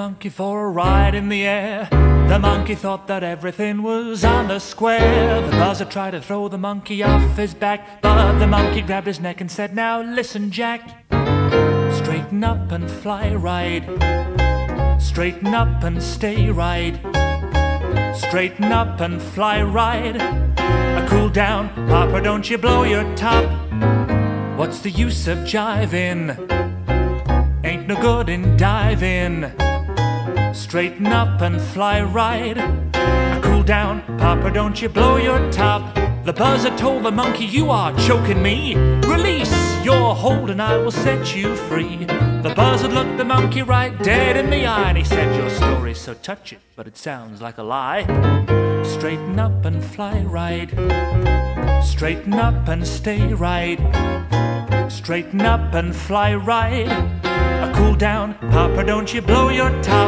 monkey for a ride in the air. The monkey thought that everything was on the square. The buzzard tried to throw the monkey off his back, but the monkey grabbed his neck and said, "Now listen, Jack. Straighten up and fly right. Straighten up and stay right. Straighten up and fly right. Cool down, Papa, don't you blow your top. What's the use of jiving? Ain't no good in diving. Straighten up and fly right. Cool down, Papa, don't you blow your top." The buzzard told the monkey, "You are choking me. Release your hold and I will set you free." The buzzard looked the monkey right dead in the eye, and he said, "Your story's so touching, but it sounds like a lie. Straighten up and fly right. Straighten up and stay right. Straighten up and fly right. Cool down, Papa, don't you blow your top."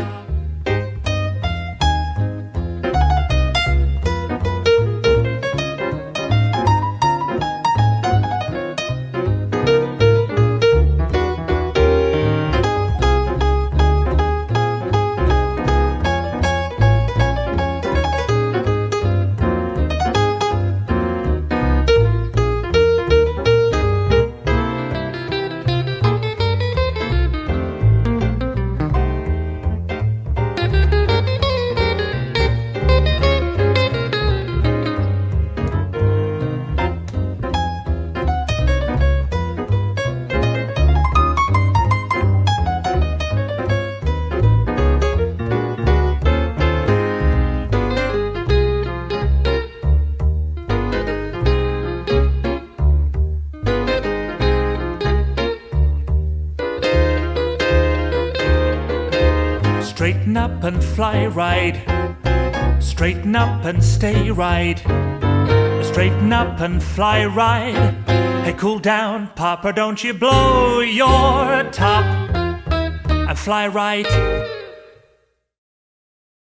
Straighten up and fly right. Straighten up and stay right. Straighten up and fly right. Hey, cool down, Papa, don't you blow your top. And fly right.